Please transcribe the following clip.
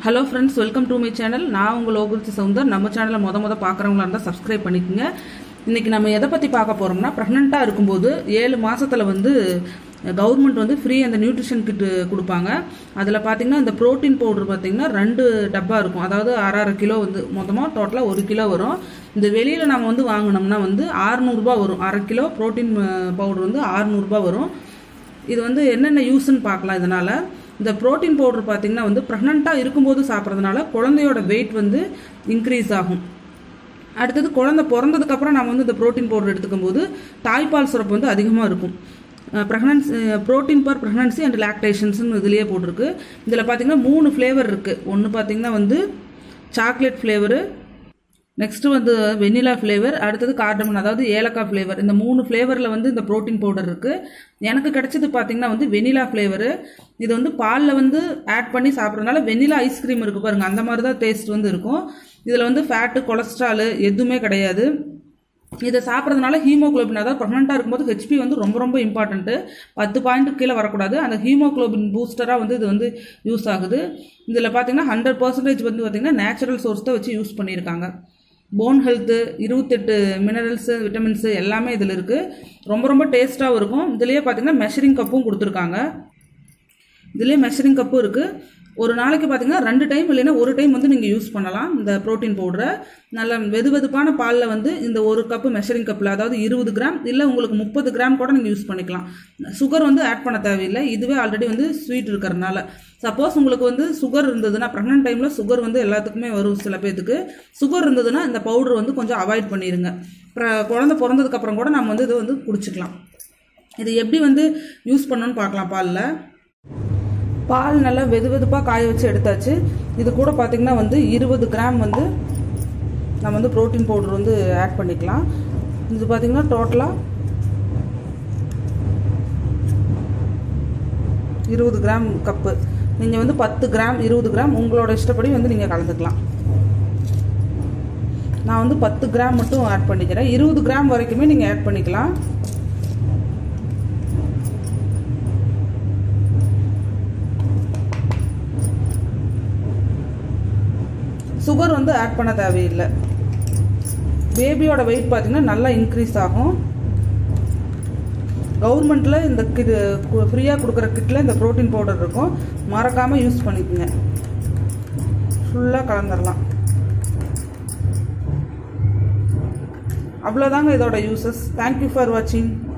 Hello friends, welcome to my channel. நான் உங்க லோகுருச்சி சௌந்தர். நம்ம சேனலை முத பார்க்குறவங்களா இருந்தா சப்ஸ்கிரைப் பண்ணிக்கங்க. இன்னைக்கு நம்ம எதை பத்தி பார்க்க போறோம்னா பிரெக்னன்ட்டா இருக்கும்போது 7 மாசத்துல வந்து கவர்மெண்ட் வந்து ஃப்ரீ அந்த நியூட்ரிஷன் கிட் கொடுப்பாங்க. அதில் பார்த்தீங்கன்னா இந்த புரோட்டீன் பவுடர் பார்த்தீங்கன்னா 2 டப்பா இருக்கும். அதாவது 1.5 கிலோ வந்து மொத்தமாக டோட்டலாக 1 கிலோ வரும். இந்த வெளியில் நம்ம வந்து வாங்கினோம்னா வந்து 600 ரூபாய் வரும். 1/2 கிலோ புரோட்டீன் பவுடர் வந்து 600 ரூபாய் வரும். இது வந்து என்னென்ன யூஸ்ன்னு பார்க்கலாம். இதனால் இந்த புரோட்டீன் பவுடர் பார்த்தீங்கன்னா வந்து ப்ரெக்னெண்ட்டாக இருக்கும்போது சாப்பிட்றதுனால குழந்தையோட வெயிட் வந்து இன்க்ரீஸ் ஆகும். அடுத்தது குழந்தை பிறந்ததுக்கப்புறம் நம்ம வந்து இந்த புரோட்டீன் பவுடர் எடுத்துக்கும் போது தாய்ப்பால் சுரப்பு வந்து அதிகமாக இருக்கும். புரோட்டீன் ஃபார் ப்ரெக்னன்சி அண்ட் லாக்டேஷன்ஸ்னு இதுலேயே போட்டிருக்கு. இதில் பார்த்தீங்கன்னா 3 ஃப்ளேவர் இருக்குது. ஒன்று பார்த்தீங்கன்னா வந்து சாக்லேட் ஃப்ளேவரு, நெக்ஸ்ட்டு வந்து வெனிலா ஃப்ளேவர், அடுத்தது கார்டமன் அதாவது ஏலக்காய் ஃப்ளேவர். இந்த 3 ஃப்ளேவரில் வந்து இந்த ப்ரோட்டீன் பவுடர் இருக்குது. எனக்கு கிடைச்சது பார்த்தீங்கன்னா வந்து வெனிலா ஃப்ளேவரு. இது வந்து பாலில் வந்து ஆட் பண்ணி சாப்பிட்றதுனால வெனிலா ஐஸ்கிரீம் இருக்குது பாருங்கள், அந்த மாதிரி தான் டேஸ்ட் வந்து இருக்கும். இதில் வந்து ஃபேட்டு கொலஸ்ட்ராலு எதுவுமே கிடையாது. இதை சாப்பிட்றதுனால ஹீமோக்ளோபின், அதாவது ப்ரெக்னெண்ட்டாக இருக்கும்போது ஹெச்பி வந்து ரொம்ப இம்பார்ட்டன்ட்டு. 10 பாயிண்ட்டுக்கு கீழே வரக்கூடாது. அந்த ஹீமோக்ளோபின் பூஸ்டராக வந்து இது வந்து யூஸ் ஆகுது. இதில் பார்த்தீங்கன்னா 100% வந்து பார்த்தீங்கன்னா நேச்சுரல் சோர்ஸ் தான் வச்சு யூஸ் பண்ணியிருக்காங்க. போன் ஹெல்த்து, 28 மினரல்ஸு, விட்டமின்ஸு எல்லாமே இதில் இருக்குது. ரொம்ப டேஸ்ட்டாகவும் இருக்கும். இதுலேயே பார்த்தீங்கன்னா மெஷரிங் கப்பும் கொடுத்துருக்காங்க. இதுலேயே மெஷரிங் கப்பும் இருக்குது. ஒரு நாளைக்கு பார்த்தீங்கன்னா 2 டைம் இல்லைன்னா 1 டைம் வந்து நீங்கள் யூஸ் பண்ணலாம். இந்த ப்ரோட்டீன் பவுடரை நல்ல வெதுவெதுப்பான பாலில் வந்து இந்த 1 கப்பு மெஷரிங் கப்பில், அதாவது 20 கிராம் இல்லை உங்களுக்கு 30 கிராம் கூட நீங்கள் யூஸ் பண்ணிக்கலாம். சுகர் வந்து ஆட் பண்ண தேவையில்லை. இதுவே ஆல்ரெடி வந்து ஸ்வீட் இருக்கிறதுனால. சப்போஸ் உங்களுக்கு வந்து சுகர் இருந்ததுன்னா, ப்ரெக்னென்ட் டைமில் சுகர் வந்து எல்லாத்துக்குமே வரும். சில பேருக்கு சுகர் இருந்ததுன்னா இந்த பவுடர் வந்து கொஞ்சம் அவாய்ட் பண்ணிடுங்க. குழந்தை பிறந்ததுக்கப்புறம் கூட நம்ம வந்து இதை வந்து குடிச்சிக்கலாம். இது எப்படி வந்து யூஸ் பண்ணணும்னு பார்க்கலாம். பால் நல்லா வெதுவெதுப்பாக காய வச்சு எடுத்தாச்சு. இது கூட பார்த்திங்கன்னா வந்து 20 கிராம் வந்து நம்ம வந்து ப்ரோட்டீன் பவுடர் வந்து ஆட் பண்ணிக்கலாம். இது பார்த்திங்கன்னா டோட்டலாக 20 கிராம் கப்பு. நீங்கள் வந்து 10 கிராம் 20 கிராம் உங்களோட இஷ்டப்படி வந்து நீங்கள் கலந்துக்கலாம். நான் வந்து 10 கிராம் மட்டும் ஆட் பண்ணிக்கிறேன். 20 கிராம் வரைக்குமே நீங்கள் ஆட் பண்ணிக்கலாம். சுகர் வந்து ஆட் பண்ண தேவையில்லை. பேபியோட வெயிட் பார்த்தீங்கன்னா நல்லா இன்க்ரீஸ் ஆகும். கவர்மெண்ட்டில் இந்த ஃப்ரீயாக கொடுக்குற கிட்டில் இந்த ப்ரோட்டீன் பவுடர் இருக்கும். மறக்காமல் யூஸ் பண்ணிக்கோங்க. ஃபுல்லாக கலந்துடலாம். அவ்வளோதாங்க இதோட யூசஸ். தேங்க்யூ ஃபார் வாட்சிங்.